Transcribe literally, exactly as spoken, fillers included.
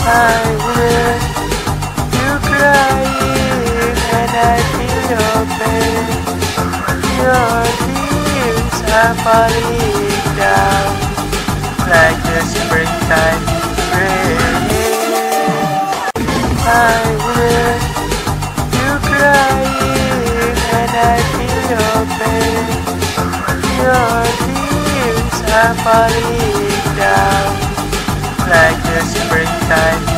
I hear you crying and I feel your pain. Your tears are falling down like the springtime rain. I hear you crying and I feel your pain. Your tears are falling down like the springtime